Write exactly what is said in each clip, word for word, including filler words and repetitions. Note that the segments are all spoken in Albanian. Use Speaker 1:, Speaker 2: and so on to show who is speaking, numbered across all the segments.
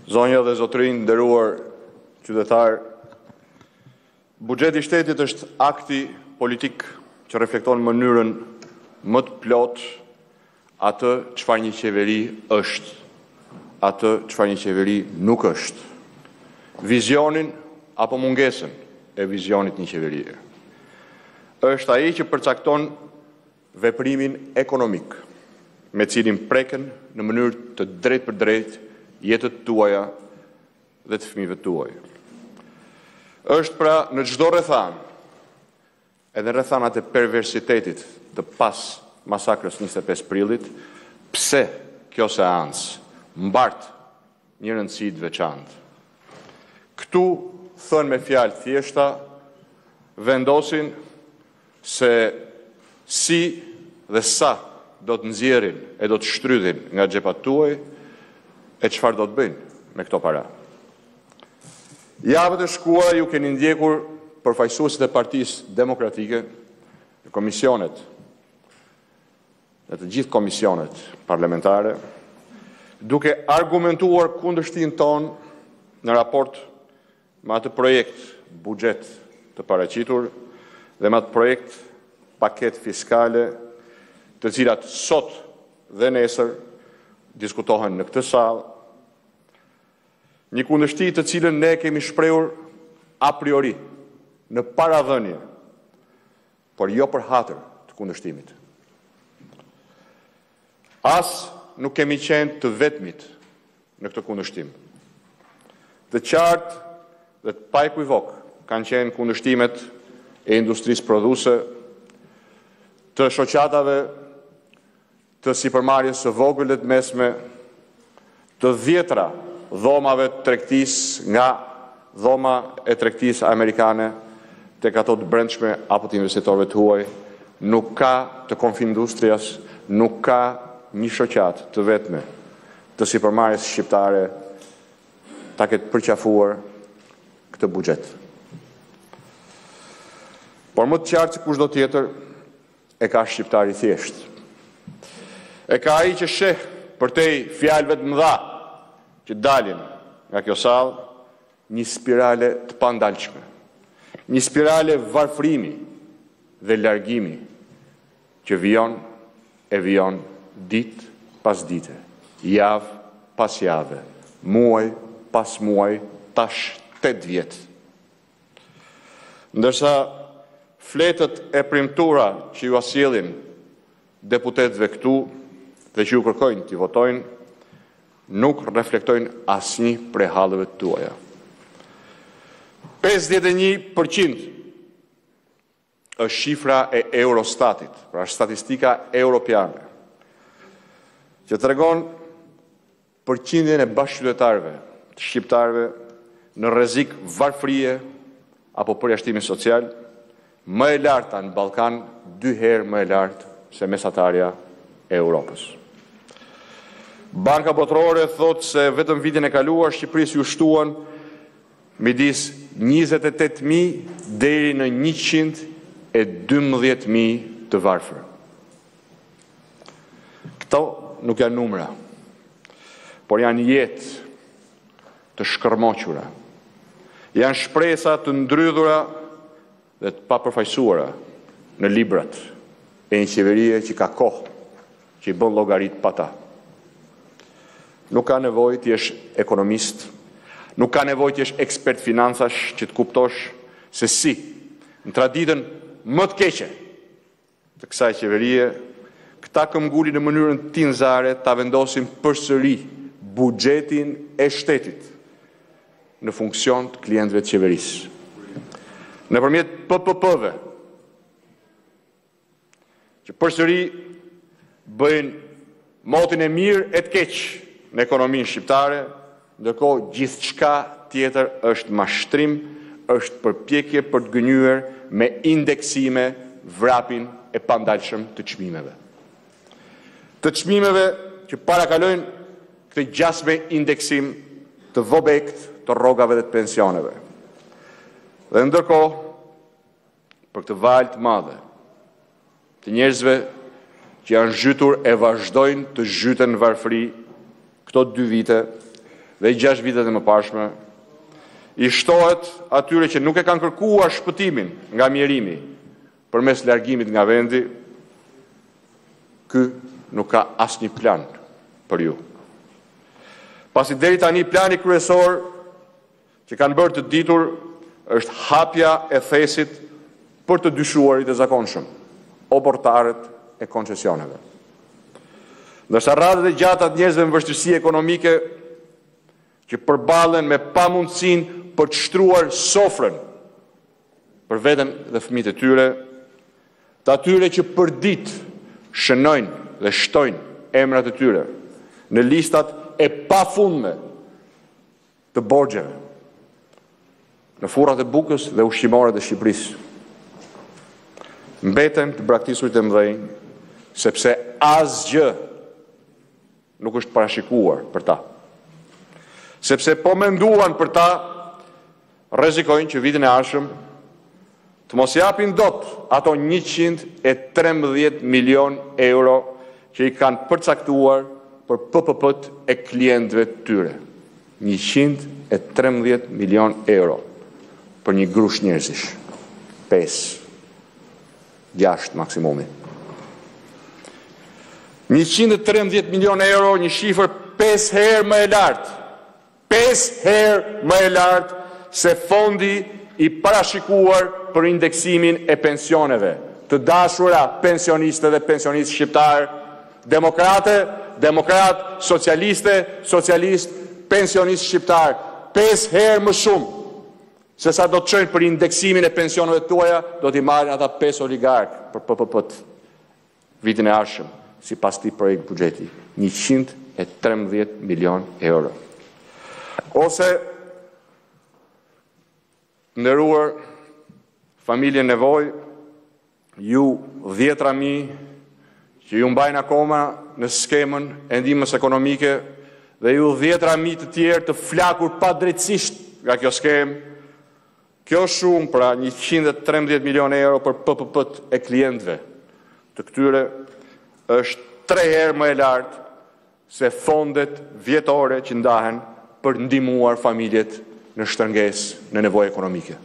Speaker 1: Zonja dhe zotërinj, nderuar qytetar, buxheti i shtetit është akti politik që reflekton në mënyrën më të plot atë çfarë një qeveri është, atë çfarë një qeveri nuk është, vizionin apo mungesën e vizionit një qeverie. Është ai që përcakton veprimin ekonomik, me cilin preken në mënyrë të drejtë për drejtë jetët tuaja dhe të fëmijëve tuaj. Është pra në çdo rrethan, edhe rrethanat e perversitetit të pas masakrës njëzet e pesë prillit, pse kjo seancë mbart një rëndësi të veçantë. Këtu thënë me fjalë thjeshta, vendosin se si dhe sa do të nxjerrin e do të shtrydhin nga xhepat tuaj e çfarë do të bëjnë me këto para. Javët e shkuara ju keni ndjekur përfaqësuesit e Partisë Demokratike, në komisionet, në të gjithë komisionet parlamentare, duke argumentuar kundërshtinë tonë në raport me atë projekt buxhet të paraqitur dhe me atë projekt paket fiskale, të cilat sot dhe nesër diskutohen në këtë sallë, një kundërshti të cilën ne kemi shprehur a priori në paradhënie, por jo për hatër të kundërshtimit. As nuk kemi qenë të vetmit në këtë kundërshtim. Të qartë dhe të paekuivok kanë qenë kundërshtimet e industrisë prodhuese, të shoqatave të sipërmarrjes së vogël dhe të mesme, të dhjetra dhomave të tregtisë nga dhoma e tregtisë amerikane tek ato të brendshme apo të investitorëve të huaj, nuk ka të Konfindustrias, nuk ka një shoqat të vetme të sipërmarrjes shqiptare ta ketë përqafuar këtë buxhet. Por më të qartë se kushdo tjetër e ka shqiptari thjesht. E ka ai që sheh përtej fjalëve të mëdha që dalin nga kjo sallë një spirale të pandalshme, një spirale varfrimi dhe largimi që vijon e vijon ditë pas dite, javë pas jave, muaj pas muaj, tash tetë vjet. Ndërsa fletët e premtura që ju asjellin deputetëve këtu dhe që ju kërkojnë t'i votojnë, nuk reflektojnë asnjë prej hallëve tuaja. pesëdhjetë e një përqind është shifra e Eurostatit, pra statistika europiane, që tregon përqindjen e bashkëqytetarëve të shqiptarëve në rrezik varfërie apo përjashtimi social, më e larta në Ballkan, dy herë më e lartë se mesatarja e Europës. Banka Botërore thot se vetëm vitin e kaluar Shqipërisë ju shtuan midis njëzet e tetë mijë deri në njëqind e dymbëdhjetë mijë të varfër. Këto nuk janë numra, por janë jetë të shkërmoqura, janë shpresa të ndrydhura dhe të papërfaqësuara në librat e një qeverie që ka kohë që i bën llogarit pa ta. Nuk ka nevojë të jesh ekonomist, nuk ka nevojë të jesh ekspert financash që të kuptosh se si në traditën më të keqe të kësaj qeverie, këta këmbguli në mënyrën tinzare ta vendosin përsëri buxhetin e shtetit në funksion të klientëve të qeverisë. Nëpërmjet P P P-ve, që përsëri bëjnë motin e mirë e të keq në ekonominë shqiptare, ndërkohë gjithçka tjetër është mashtrim, është përpjekje për të gënyer me indeksime vrapin e pandalshëm të çmimeve. Të çmimeve që parakalojnë këtë gjasme indeksim të vobekt të rrogave dhe të pensioneve. Dhe ndërkohë, për këtë valë të madhe të njerëzve që janë zhytur e vazhdojnë të zhyten në varfëri këto dy vite dhe i gjashtë vitet e mëparshme, i shtohet atyre që nuk e kanë kërkuar shpëtimin nga mjerimi përmes largimit nga vendi, ky nuk ka asnjë plan për ju. Pasi deri tani plani kryesor që kanë bërë të ditur është hapja e thesit për të dyshuarit e zakonshëm, obortarët e koncesioneve. Ndërsa radhët e gjata të njerëzve me vështirësi ekonomike që përballen me pamundësinë për të shtruar sofrën për veten dhe fëmijët e tyre, të atyre që për ditë shënojnë dhe shtojnë emrat e tyre në listat e pafundme të borxheve, në furrat e bukës dhe ushqimore të Shqipërisë. Mbeten të braktisur të mëdhenj, sepse asgjë nuk është parashikuar për ta. Sepse po menduan për ta, rrezikojnë që vitin e ardhshëm të mos japin dot ato njëqind e trembëdhjetë milion euro që i kanë përcaktuar për P P P-t e klientëve të tyre. njëqind e trembëdhjetë milion euro për një grush njerëzish. pesë, gjashtë maksimumi. njëqind e trembëdhjetë milion euro, një shifër pesë herë më e lartë. pesë herë më e lartë se fondi i parashikuar për indeksimin e pensioneve. Të dashura pensioniste dhe pensionistë shqiptarë, demokrate, demokrat, socialiste, socialist, pensionistë shqiptarë, pesë herë më shumë se sa do të çojnë për indeksimin e pensioneve tuaja, do t'i marrin ata pesë oligarkë për P P P-t vitin e ardhshëm, sipas këtij projekt buxheti, njëqind e trembëdhjetë milion euro. Ose nderuar familje nevojë, ju dhjetra mijë që ju mbajnë akoma në skemën e ndihmës ekonomike dhe ju dhjetra mijë të tjerë të flakur padrejtisht nga kjo skemë, kjo shumë pra njëqind e trembëdhjetë milion euro për P P P-t e klientëve të këtyre është tre herë më e lartë se fondet vjetore që ndahen për ndihmuar familjet në shtrëngesë, në nevojë ekonomike.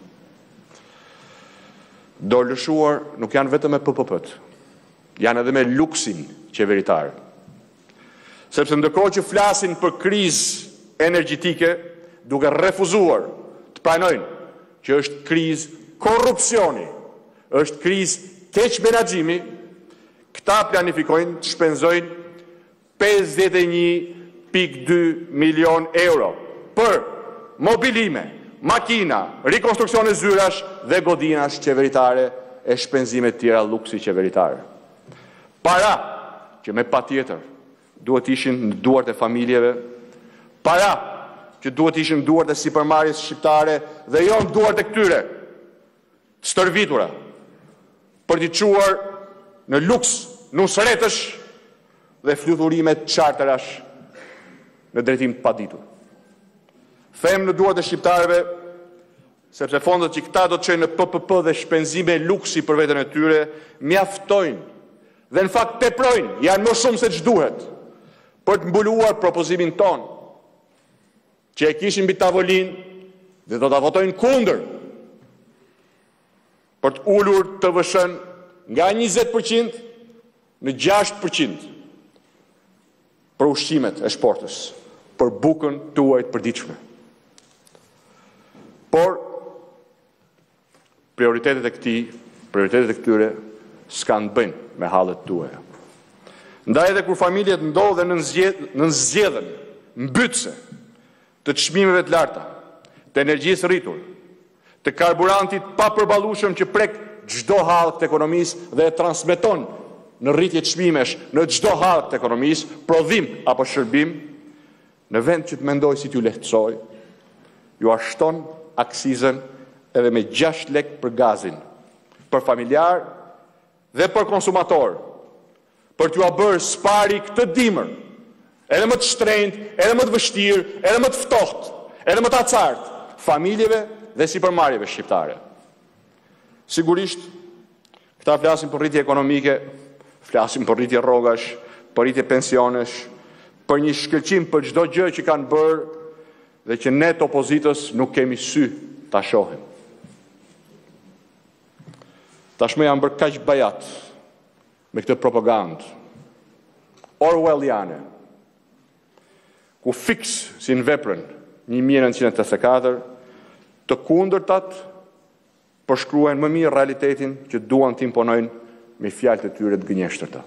Speaker 1: Do lëshuar nuk janë vetëm me P P P-t, janë edhe me luksin qeveritar. Sepse ndërkohë që flasin për krizë energjetike, duke refuzuar të pranojnë që është krizë korrupsioni, është krizë keq menaxhimi, këta planifikojnë të shpenzojnë pesëdhjetë e një pikë dy milion euro për mobilime, makina, rikonstruksione zyrash dhe godinash qeveritare e shpenzime tjera luksi qeveritar. Para që me patjetër duhet ishin në duart e familjeve, para që duhet ishin në duart e sipërmarrjes shqiptare dhe jo në duart e këtyre të stërvitura për t'i çuar në luks, nusretësh dhe fluturime charterash në drejtim të paditur. Them në duart e shqiptarëve, sepse fondet që këta do të çojnë në P P P dhe shpenzime luksi për veten e tyre, mjaftojnë dhe në fakt teprojnë, janë më shumë se ç'duhet për të mbuluar propozimin ton, që e kishin mbi tavolinë dhe do ta votojnë kundër për të ulur T V S-n nga njëzet përqind në gjashtë përqind për ushqimet e shportës, për bukën tuaj të përditshme. Por prioritetet e këtij, prioritetet e këtyre s'kan të bëjnë me hallet tuaja. Ndaj edhe kur familjet ndodhen në zgjedhjen mbytëse të çmimeve të larta, të energjisë rritur, të karburantit pa përballueshëm që prek çdo hall të ekonomisë dhe e transmeton në rritje çmimesh në çdo hall të ekonomisë, prodhim apo shërbim, në vend që të mendoj si t'ju lehtësoj, ju ashton aksizën edhe me gjashtë lekë për gazin, për familjar dhe për konsumator, për t'ju a bërë spari këtë dimër, edhe më të shtrenjtë, edhe më të vështirë, edhe më të ftohtë, edhe më të acartë, familjeve dhe sipërmarrjeve shqiptare. Sigurisht, këta flasin për rritje ekonomike, flasin për rritje rrogash, për rritje pensionesh, për një shkëlqim për çdo gjë që kanë bërë dhe që ne të opozitës nuk kemi sy ta shohim. Tashmë janë bërë kaq bajat me këtë propagandë orwelliane, ku fiks si në veprën një mijë e nëntëqind e tetëdhjetë e katër, të kundërtat përshkruajnë më mirë realitetin që duan të imponojnë me fjalët e tyre të gënjeshtërta.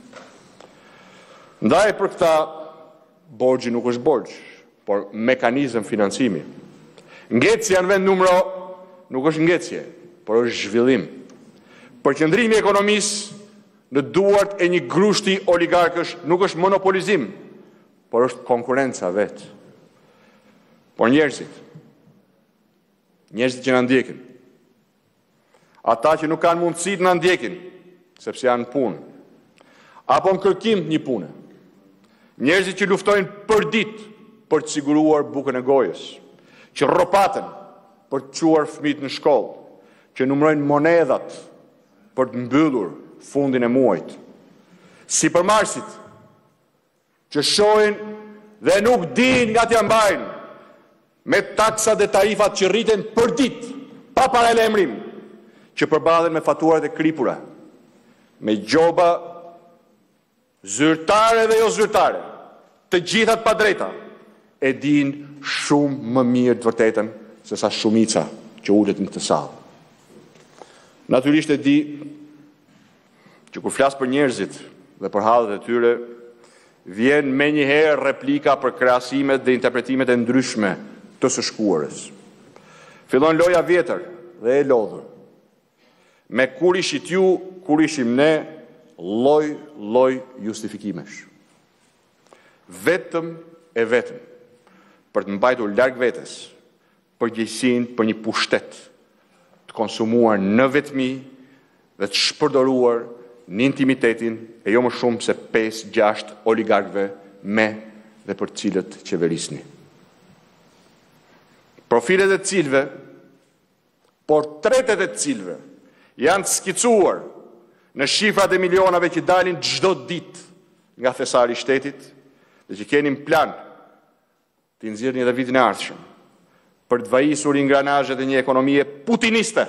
Speaker 1: Ndaj për këta, borxhi nuk është borxh, por mekanizëm financimi. Ngecja në vend numro nuk është ngecje, por është zhvillim. Përqendrimi i ekonomisë në duart e një grushti oligarkësh nuk është monopolizim, por është konkurenca vetë. Por njerëzit, njerëzit që na ndjekin, ata që nuk kanë mundësi të na ndjekin, sepse janë punë, apo në kërkim një pune, njerëzit që luftojnë për ditë për të siguruar bukën e gojës, që rropaten për të çuar fëmijët në shkollë, që numërojnë monedhat për të mbyllur fundin e muajit, sipërmarrësit që shohin dhe nuk dinë nga t'ja mbajnë me taksat dhe tarifat që rriten për ditë, pa paralajmërim, që përballen me faturat e kripura, me gjoba zyrtare dhe jo zyrtare, të gjithat pa drejta, e din shumë më mirë të vërtetën se sa shumica që ulet në këtë sallë. Natyrisht e di që kur flas për njerëzit dhe për hallet e tyre, vjen me njëherë replika për krahasimet dhe interpretimet e ndryshme të së shkuarës. Fillon loja vjetër dhe e lodhur. Me kur ishit ju, kur ishim ne, lloj lloj justifikimesh. Vetëm e vetëm për të mbajtur larg vetes përgjegjësinë për një pushtet të konsumuar në vetmi dhe të shpërdoruar në intimitetin e jo më shumë se pesë gjashtë oligarkëve me dhe për cilët qeverisni. Profilet e cilëve, portretet e cilëve janë skicuar në shifrat e milionave që dalin çdo ditë nga thesari i shtetit dhe që keni plan të nxjerrni edhe vitin e ardhshëm për të vajisur ingranazhet e një ekonomie putiniste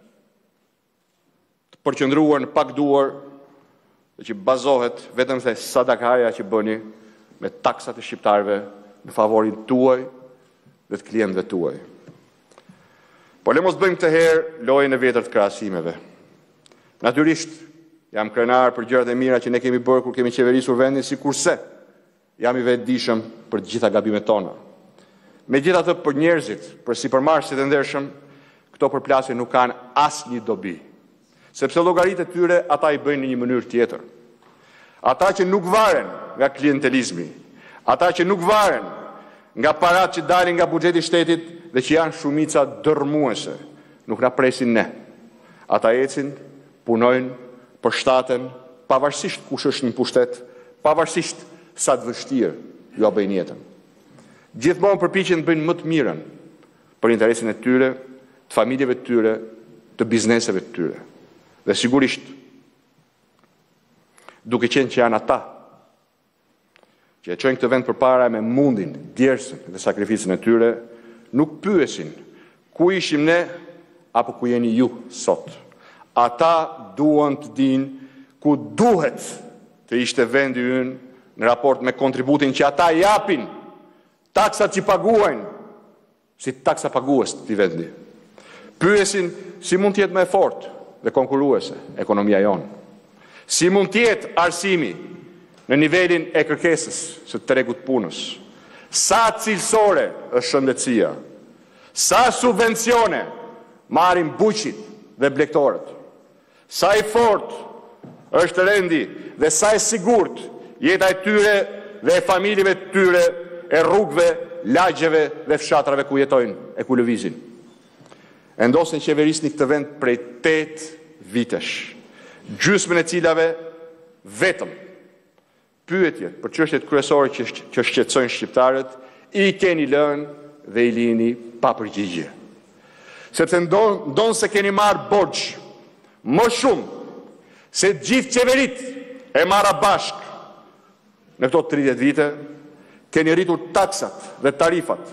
Speaker 1: të përqendruar në pak duar dhe që bazohet vetëm se sadakaja që bëni me taksat e shqiptarëve në favorin tuaj dhe të klientëve tuaj. Por le mos bëjmë këtë herë lojën e vjetër të krahasimeve. Natyrisht, jam krenar për gjërat e mira që ne kemi bërë kur kemi qeverisur vendin, sikurse jam i vetëdijshëm për të gjitha gabimet tona. Megjithatë, për njerëzit, për sipërmarrësit e ndershëm, këto përplasje nuk kanë asnjë dobi, sepse llogaritë e tyre ata i bëjnë në një mënyrë tjetër. Ata që nuk varen nga klientelizmi, ata që nuk varen nga parat që dalin nga buxheti i shtetit dhe që janë shumica dërmuese, nuk na presin ne. Ata ecin, punojnë, përshtaten, pavarësisht kush është në pushtet, pavarësisht sa të vështirë ju a bëjnë jetën. Gjithmonë përpiqen të bëjnë më të mirën për interesin e tyre, të familjeve të tyre, të bizneseve të tyre. Dhe sigurisht, duke qenë që janë ata që e çojnë këtë vend përpara me mundin, djersën dhe sakrificën e tyre, nuk pyesin ku ishim ne apo ku jeni ju sot. Ata duan të dinë ku duhet të ishte vendi ynë në raport me kontributin që ata japin, taksat që paguajnë, si taksa pagues të i vendi. Pyesin si mund tjetë më e fortë dhe konkuruese ekonomia jonë. Si mund tjetë arsimi në nivelin e kërkesës së tregut punës. Sa cilësore është shëndetësia. Sa subvencione marrin buqit dhe blektorët. Sa i fortë është rendi dhe sa i sigurt jeta e tyre dhe e familjeve të tyre e rrugëve, lagjeve dhe fshatrave ku jetojnë e ku lëvizin. Endosin qeverisni këtë vend prej tetë vitesh, gjysmën e cilave vetëm pyetjet për çështjet kryesore që, që shqetësojnë shqiptarët i keni lënë dhe i lini pa përgjigje. Sepse ndonë ndo se keni marrë borxh më shumë se gjithë qeverit e marra bashkë në këto tridhjetë vite, keni rritur taksat dhe tarifat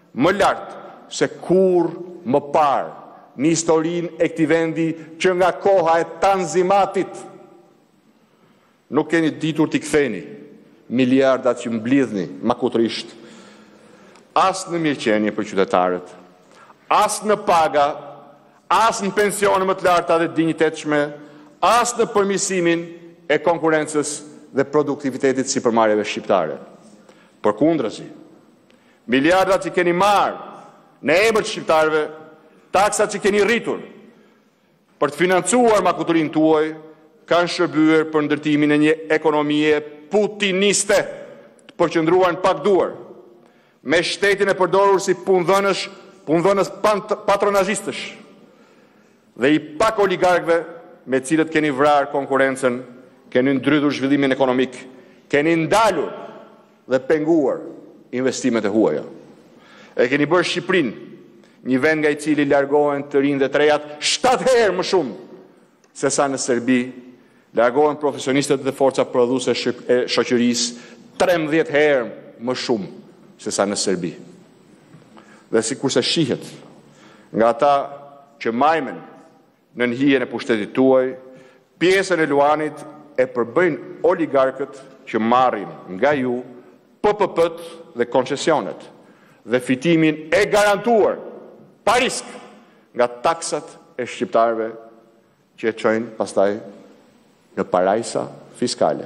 Speaker 1: më lartë se kur më parë në historinë e këtij vendi që nga koha e Tanzimatit nuk keni ditur t'i ktheni miliardat që mblidhni makutrisht as në mirëqenie për qytetarët, as në paga, as në pensione më të larta dhe dinjitetshme, as në përmirësimin e konkurrencës dhe produktivitetit si sipërmarrjeve shqiptare. Përkundrazi, miliardat që keni marrë në emër të shqiptarëve, taksat që keni rritur për të financuar makuturinë tuaj, kanë shërbyer për ndërtimin e një ekonomie putiniste të përqendruar në pak duar, me shtetin e përdorur si punëdhënës, punëdhënës patronazhistësh dhe i pak oligarkëve me cilët keni vrarë konkurrencën, keni ndrydhur zhvillimin ekonomik, keni ndalur dhe penguar investimet e huaja. E keni bërë Shqipërinë një vend nga i cili largohen të rinj dhe të rejat shtatë herë më shumë se sa në Serbi, largohen profesionistët dhe forca prodhuese e shoqërisë trembëdhjetë herë më shumë se sa në Serbi. Dhe sikurse shihet nga ata që majmen në hijen e pushtetit tuaj, pjesën e luanit e përbëjnë oligarkët që marrin nga ju P P P-t dhe koncesionet dhe fitimin e garantuar pa risk nga taksat e shqiptarëve që e çojnë pastaj në parajsa fiskale.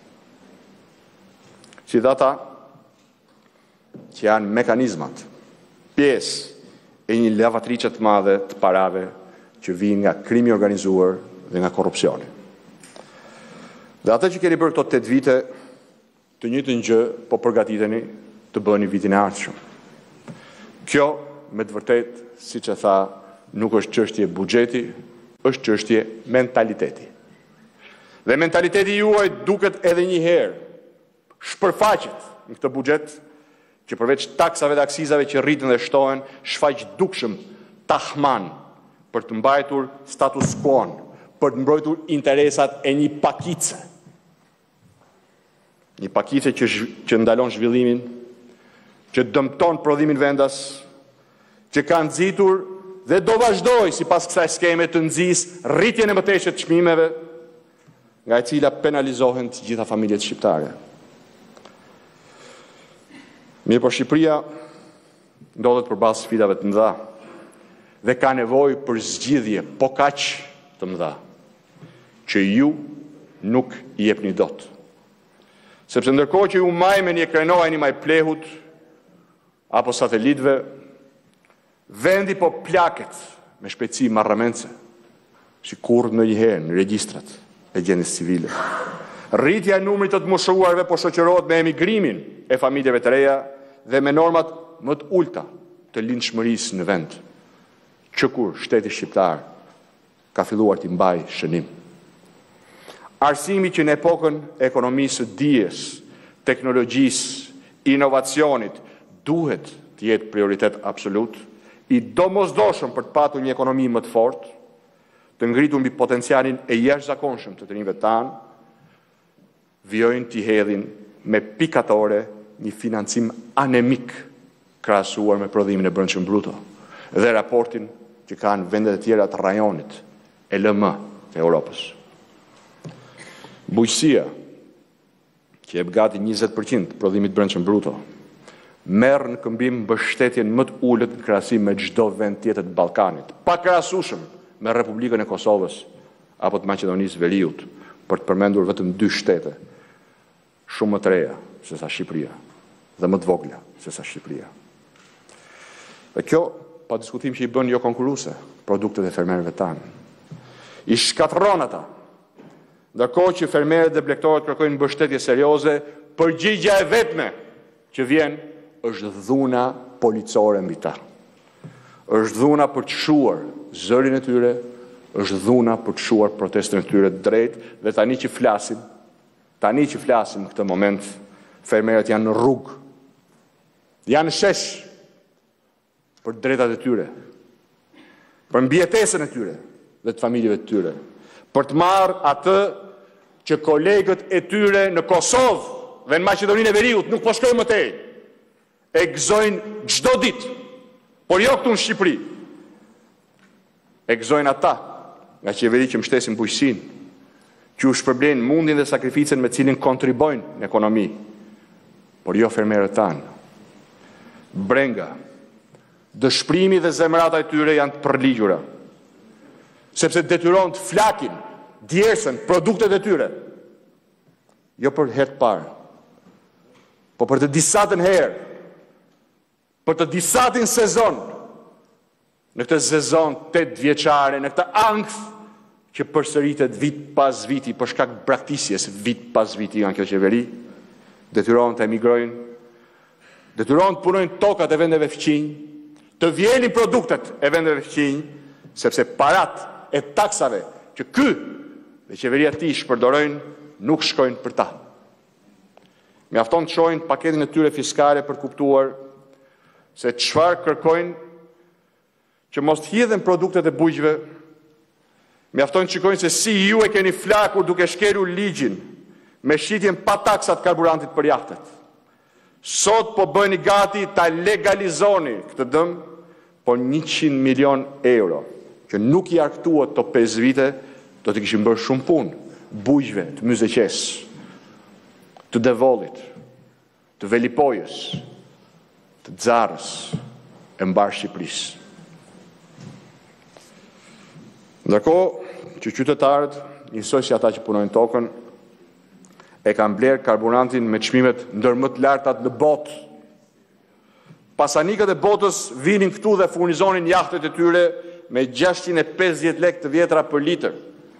Speaker 1: Si dhe ata që janë mekanizmat, pjesë e një lavatriçe të madhe të parave që vijnë nga krimi organizuar dhe nga korrupsioni. Dhe ata që keni bërë këto tetë vite, të njëjtën gjë po përgatiteni të bëni vitin e ardhshëm. Kjo, me të vërtetë, siç e tha, nuk është çështje buxheti, është çështje mentaliteti. Dhe mentaliteti juaj duket edhe një herë shpërfaqet në këtë buxhet që përveç taksave dhe aksizave që rriten dhe shtohen, shfaq dukshëm tahman për të mbajtur status quo-n, për të mbrojtur interesat e një pakice. Një pakice që, që ndalon zhvillimin, që dëmton prodhimin vendas, që ka nxitur dhe do vazhdoj si pas kësaj skeme të nxis rritjen e mëtejshme të çmimeve, nga e cila penalizohen të gjitha familjet shqiptare. Mirë, por Shqipëria ndodhet përballë sfidave të mëdha dhe ka nevojë për zgjidhje po kaq të mëdha që ju nuk i jepni dot. Sepse ndërkohë që ju majmeni e krenoheni maj plehut apo satelitëve, vendi po plaket me shpejtësi marramense, si kur në njëherë në regjistrat e gjendjes civile. Rritja e numrit të të moshuarve po shoqërohet me emigrimin e familjeve të reja dhe me normat më të ulta të lindshmërisë në vend, që kur shteti shqiptar ka filluar t'i mbajë shënim. Arsimi që në epokën e ekonomisë së dijes, teknologjisë, inovacionit duhet të jetë prioritet absolut, i domosdoshëm për të patur një ekonomi më të fortë, të ngritur mbi potencialin e jashtëzakonshëm të të rinjve tanë, vjojnë t'i hedhin me pikatore një financim anemik krahasuar me prodhimin e brendshëm bruto dhe raportin që kanë vendet e tjera të rajonit e L M të Europës. Bujqësia, që jep gati njëzet përqind të prodhimit brendshëm bruto, merr në këmbim mbështetjen më të ulët në krahasim me çdo vend tjetër të Ballkanit, pa krahasueshëm me Republikën e Kosovës apo të Maqedonisë Veriut, për të përmendur vetëm dy shtete, shumë më të reja se sa Shqipëria dhe më të vogla se sa Shqipëria. Dhe kjo, pa diskutim që i bën jo konkurruese produktet e fermerëve tanë. I shkatërron ata. Ndërkohë që fermerët dhe blegtorët kërkojnë mbështetje serioze, përgjigja e vetme që vjen është dhuna policore mbi ta. Është dhuna për të shuar zërin e tyre, është dhuna për të shuar protestën e tyre drejt, dhe tani që flasim, tani që flasim në këtë moment, fermerët janë në rrugë, janë në shesh për drejtat e tyre, për mbijetesën e tyre dhe të familjeve të tyre, për të marrë atë që kolegët e tyre në Kosovë dhe në Maqedoninë e Veriut nuk po shkojnë më tej, e gëzojnë çdo ditë Por jo këtu në Shqipëri. E gëzojnë ata nga qeveri që mbështesin bujqësinë, që u shpërblen mundin dhe sakrificën me cilin kontribojnë në ekonomi, por jo fermerët tanë. Brenga, dëshprimi dhe zemrata e tyre janë të përligjura, sepse detyron të flakin, djersën, produktet e tyre, jo për herë të parë, po për të disatën herë, për të disatin sezon, në këtë sezon tetë vjeçare, në këtë ankth që përsëritet vit pas viti, për shkak braktisjes vit pas viti nga kjo qeveri, detyron të emigrojnë, detyron të punojnë tokat e vendeve fqinj, të vjelin produktet e vendeve fqinj, sepse parat e taksave që ky dhe qeveria ti shpërdorojnë nuk shkojnë për ta. Mjafton të shohin paketin e tyre fiskale për kuptuar se çfarë kërkojnë që mos të hidhen produktet e bujqve. Mjafton të shikojnë se si ju e keni flakur duke shkelur ligjin me shitjen pa taksat karburantit për jahtet. Sot po bëni gati ta legalizoni këtë dëm, por njëqind milion euro, që nuk i arktuat të pesë vite, do të kishin bërë shumë punë, bujqve, të Myzeqes, të Devollit, të Velipojës, të Xarës, e mbar Shqipërisë. Ndërkohë që qytetarët, njësoj si ata që punojnë tokën, e kanë blerë karburantin me çmimet ndër më të lartat në botë. Pasanikët e botës vinin këtu dhe furnizonin jahtet e tyre me gjashtëqind e pesëdhjetë lekë të vjetra për litër.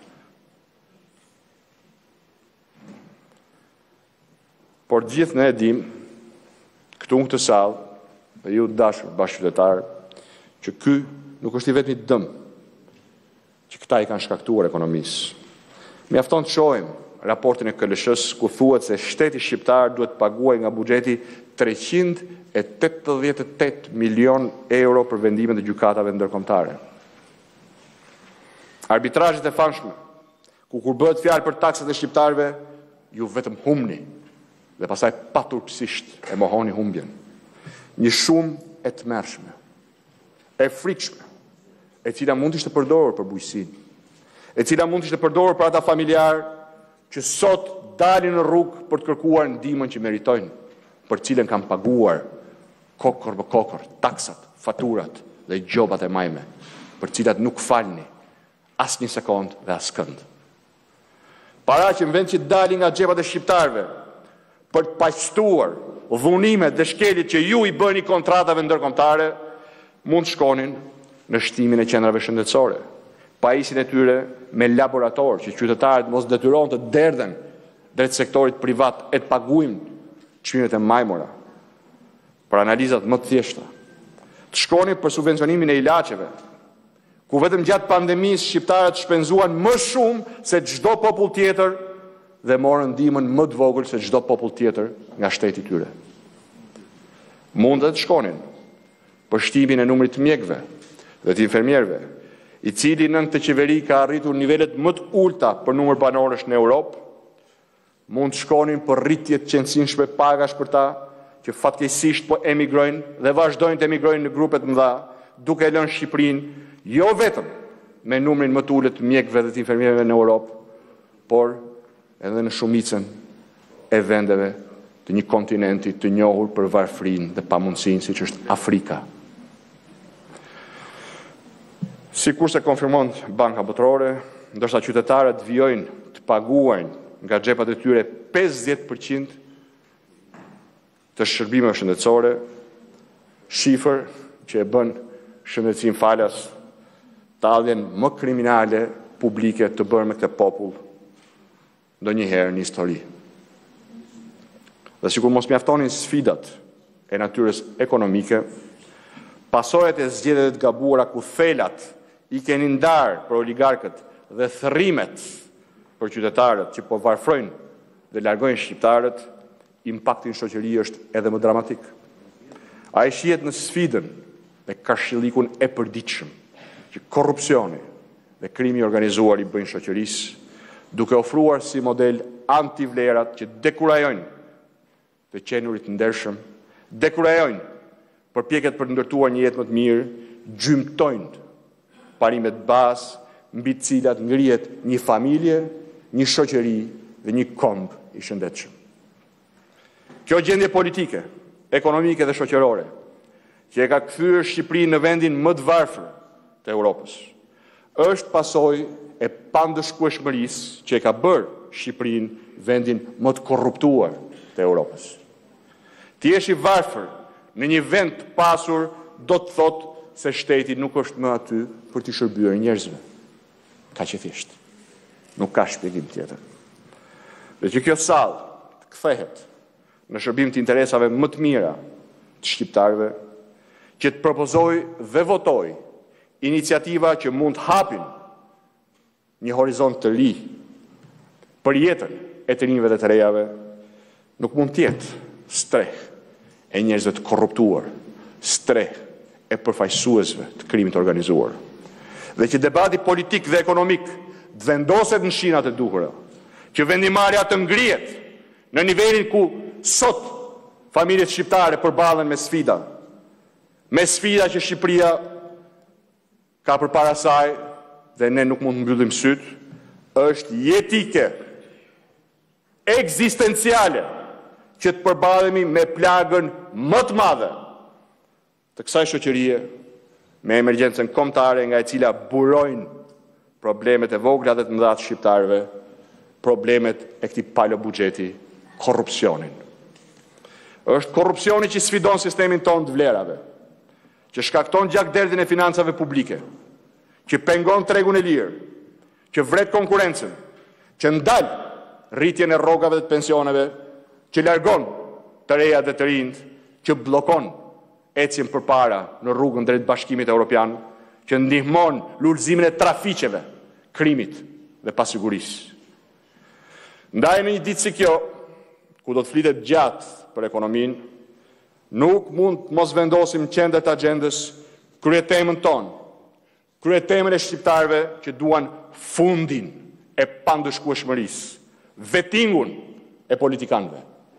Speaker 1: Por gjithë ne e dim, këtu në këtë sallë, dhe ju dashur bashkëqytetarë, që ky nuk është i vetmi dëm që këta i kanë shkaktuar ekonomisë. Mjafton të shohim raportin e K L S-s ku thuhet se shteti shqiptar duhet paguaj nga buxheti treqind e tetëdhjetë e tetë milion euro për vendimet e gjykatave ndërkombëtare. Arbitrazhet e famshme, ku kur bëhet fjalë për taksat e shqiptarëve, ju vetëm humni dhe pastaj paturpsisht e mohoni humbjen. Një shumë e tmerrshme, e frikshme, e cila mund të ishte përdorur për bujqësinë, e cila mund të ishte përdorur për ata familjar që sot dalin në rrugë për të kërkuar ndihmën që meritojnë, për cilën kanë paguar kokër për kokër, taksat, faturat dhe gjobat e majme, për cilat nuk falni as një sekond dhe as kënd. Para që në vend që dalin nga xhepat e shqiptarëve për të paqëstuar dhunimet dhe shkelit që ju i bëni kontratave ndërkombëtare, mund shkonin në shtimin e qendrave shëndetësore, pajisin e tyre me laborator që qytetarët mos detyron të derdhen drejt sektorit privat e të paguajnë çmimet e majmura për analizat më të thjeshta. Të shkonin për subvencionimin e ilaçeve, ku vetëm gjatë pandemisë shqiptarët shpenzuan më shumë se çdo popull tjetër dhe morën ndihmën më të vogël se çdo popull tjetër nga shteti i tyre. Mund të shkonin për shtimin e numrit të mjekëve dhe të infermierëve, i cili nën këtë qeveri ka arritur nivelet më të ulta për numër banorësh në Europë. Mund të shkonin për rritje të qëndësinshme pagash për ta, që fatkeqësisht po emigrojnë dhe vazhdojnë të emigrojnë në grupe të mëdha, duke lënë Shqipërinë jo vetëm me numrin më të ulët të mjekëve dhe të infermierëve në Europë, por edhe në shumicën e vendeve të një kontinenti të njohur për varfrinë dhe pamundësinë, siç është Afrika. Sikur se konfirmon Banka Botërore, ndërsa qytetarët vijojnë të paguajnë nga xhepat e tyre pesëdhjetë përqind të shërbimeve shëndetësore, shifër që e bën shëndetësinë falas talljen më kriminale publike të bërë me këtë popull ndonjëherë në histori. Dhe sikur mos mjaftonin sfidat e natyrës ekonomike, pasojat e zgjedhjeve të gabuara ku thelat i keni ndarë për oligarkët dhe thërrimet për qytetarët që po varfrojnë dhe largojnë shqiptarët, impakti në shoqëri është edhe më dramatik. Ai shihet në sfidën dhe kashillikun e përditshëm që korrupsioni dhe krimi i organizuar i bëjnë shoqërisë, duke ofruar si model antivlerat që dekurajojnë të qenurit ndershëm, dekurajojnë përpjekjet për ndërtuar një jetë më të mirë, gjymtojnë parimet bazë mbi të cilat ngrihet një familje, një shoqëri dhe një komb i shëndetshëm. Kjo gjendje politike, ekonomike dhe shoqërore, që e ka kthyer Shqipërinë në vendin më të varfër të Europës, është pasojë e pandëshkueshmërisë që e ka bërë Shqipërinë vendin më të korruptuar të Europës. Ti jesh i varfër në një vend të pasur do të thotë se shteti nuk është më aty për të shërbyer njerëzve. Ka që thjesht. Nuk ka shpjegim tjetër. Dhe që kjo sallë të kthehet në shërbim të interesave më të mira të shqiptarëve, që të propozoj dhe votoj iniciativa që mund të hapin një horizont të ri për jetën e të rinjve dhe të rejave, nuk mund tjetë streh e njerëzve të korruptuar, streh e përfaqësuesve të krimit organizuar. Dhe që debati politik dhe ekonomik të vendoset në shinat e duhura, që vendimarrja të ngrihet në nivelin ku sot familjet shqiptare përballen me sfida, me sfida që Shqipëria ka përpara saj dhe ne nuk mund të mbyllim syt, është jetike, ekzistenciale, që të përballemi me plagën më të madhe të kësaj shoqërie, me emergjencën kombëtare nga e cila burojnë problemet e vogla dhe të mëdha të shqiptarëve, problemet e këtij palo buxheti, korrupsionin. Është korrupsioni që sfidon sistemin tonë të vlerave, që shkakton gjakderdhin e financave publike, që pengon tregun e lirë, që vret konkurrencën, që ndal rritjen e rrogave dhe të pensioneve, që largon të reja dhe të rinjt, që bllokon ecjen përpara në rrugën drejt Bashkimit Evropian, që ndihmon lulëzimin e trafiqeve, krimit dhe pasigurisë. Ndaj në një ditë si kjo, ku do të flitet gjatë për ekonominë, nuk mund të mos vendosim në qendër të agjendës kryetemën tonë, kryetemën e shqiptarëve që duan fundin e pandëshkueshmërisë, vettingun e politikanëve.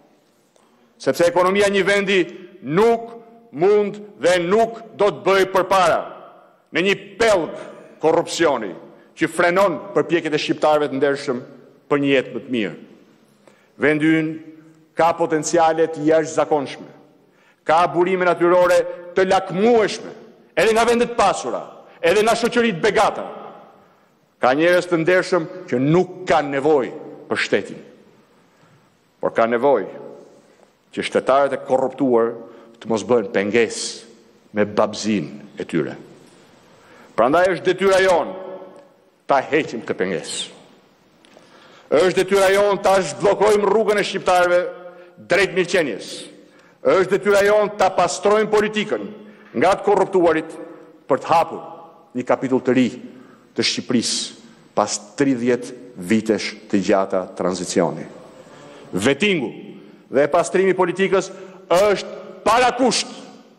Speaker 1: Sepse ekonomia një vendi nuk mund dhe nuk do të bëjë përpara në një pellg korrupsioni që frenon përpjekjet e shqiptarëve të ndershëm për një jetë më të mirë. Vendi ynë ka potenciale të jashtëzakonshme, ka burime natyrore të lakmueshme, edhe nga vendet pasura, edhe nga shoqëritë begata. Ka njerëz të ndershëm që nuk kanë nevojë për shtetin, por ka nevojë që shtetarët e korruptuar të mos bëhen pengesë me babëzinë e tyre. Prandaj është detyra jonë ta heqim këtë pengesë. Është detyra jonë ta zhbllokojmë rrugën e shqiptarëve drejt mirëqenies. Është detyra jonë ta pastrojmë politikën nga të korruptuarit për të hapur një kapitull të ri të Shqipërisë pas tridhjetë vitesh të gjata tranzicioni. Vettingu dhe pastrimi i politikës është parakusht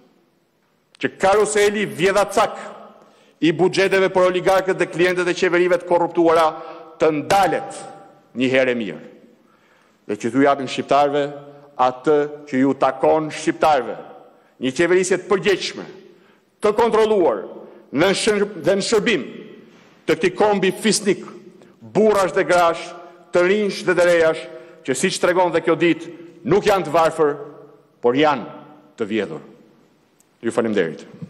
Speaker 1: që karuseli vjedhacak i buxheteve për oligarkët dhe klientët e qeverive të korruptuara të ndalet një herë e mirë. Dhe që t'u japin shqiptarëve atë që ju takon shqiptarëve, një qeverisje të përgjegjshme, të kontrolluar dhe në shërbim të këtij kombi fisnik, burrash dhe grash, të rinj dhe të rejash, që siç tregon dhe kjo ditë, nuk janë të varfër, por janë të vjedhur. Ju faleminderit.